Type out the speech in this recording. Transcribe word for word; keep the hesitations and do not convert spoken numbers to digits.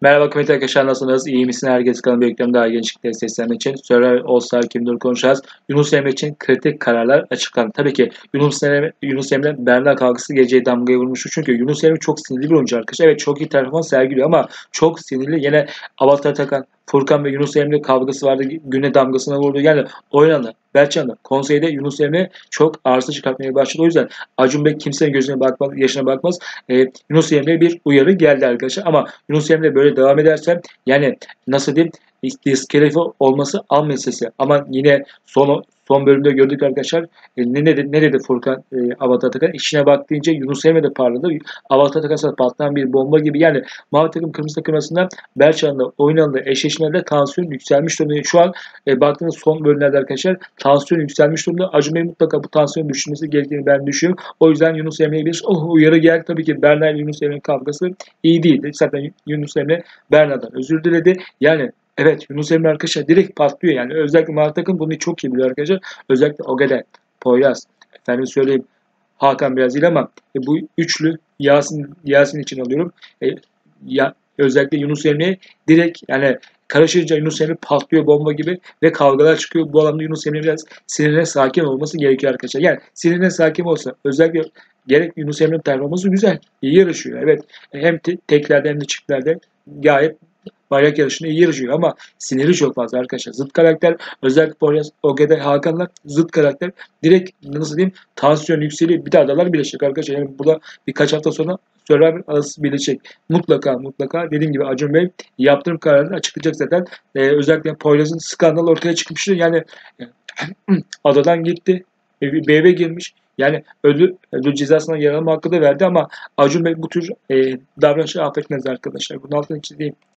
Merhaba kıymetli arkadaşlar, nasılsınız? İyi misin? Herkes kanalına bekliyorum daha gençlikleri seslenmek için. Survivor All Star iki bin dört konuşacağız. Yunus Emre için kritik kararlar açıklandı. Tabii ki Yunus Emre, Yunus Emre Berna kavgası geleceği damgayı vurmuştu. Çünkü Yunus Emre çok sinirli bir oyuncu arkadaşlar. Evet, çok iyi performans sergiliyor ama çok sinirli. Yine Avatar Takan, Furkan ve Yunus Emre kavgası vardı. Güne damgasına vurdu. Yani oynandı. Berçan'da konseyde Yunus Emre çok arıza çıkartmaya başladı. O yüzden Acun Bey kimsenin gözüne bakmaz, yaşına bakmaz. Ee, Yunus Emre'ye bir uyarı geldi arkadaşlar. Ama Yunus Emre böyle devam ederse yani nasıl diyeyim, diskalifiye olması an meselesi. Ama yine son son bölümde gördük arkadaşlar. E, ne dedi ne dedi Furkan, e, Avatar Atakan içine bak deyince Yunus Emre de parladı. Avatar Atakan patlayan bir bomba gibi. Yani mavi takım kırmızı takım arasında Belçan'da oynandığı eşleşmelerde tansiyon yükselmiş durumda. Şu an e, baktığınız son bölümlerde arkadaşlar tansiyon yükselmiş durumda. Acun Bey mutlaka bu tansiyon düşürmesi gerektiğini ben düşünüyorum. O yüzden Yunus Emre'ye bir oh, uyarı geldi. Tabii ki Berna ile Yunus Emre'nin kavgası iyi değildi. Zaten Yunus Emre Berna'dan özür diledi. Yani evet, Yunus Emre arkadaşlar direkt patlıyor. Yani özellikle mavi takım bunu çok iyi biliyor arkadaşlar. Özellikle Ogede, Poyraz, efendim söyleyeyim Hakan biraz değil ama e, bu üçlü Yasin Yasin için alıyorum. E, ya, özellikle Yunus Emre direkt yani karışınca Yunus Emre patlıyor bomba gibi ve kavgalar çıkıyor. Bu alanda Yunus Emre biraz sinirine sakin olması gerekiyor arkadaşlar. Yani sinirine sakin olsa özellikle gerek Yunus Emre'nin performansı güzel. İyi yarışıyor. Evet. Hem te teklerde hem de çiftlerde gayet bayrak yarışında iyi yarışıyor ama siniri çok fazla arkadaşlar. Zıt karakter özellikle Poyraz, Ogede, Hakan'la zıt karakter direkt nasıl diyeyim tansiyon yükseliyor. Bir de adalar birleşecek arkadaşlar. Yani burada birkaç hafta sonra Survivor arası birleşecek. Mutlaka mutlaka dediğim gibi Acun Bey yaptırım kararını açıklayacak zaten. Ee, özellikle Poyraz'ın skandalı ortaya çıkmıştı. Yani adadan gitti. B B'ye girmiş. Yani ödül, ödül cezasına yaralama hakkı da verdi ama Acun Bey bu tür e, davranışı affetmez arkadaşlar. Bunun altını çizeyim.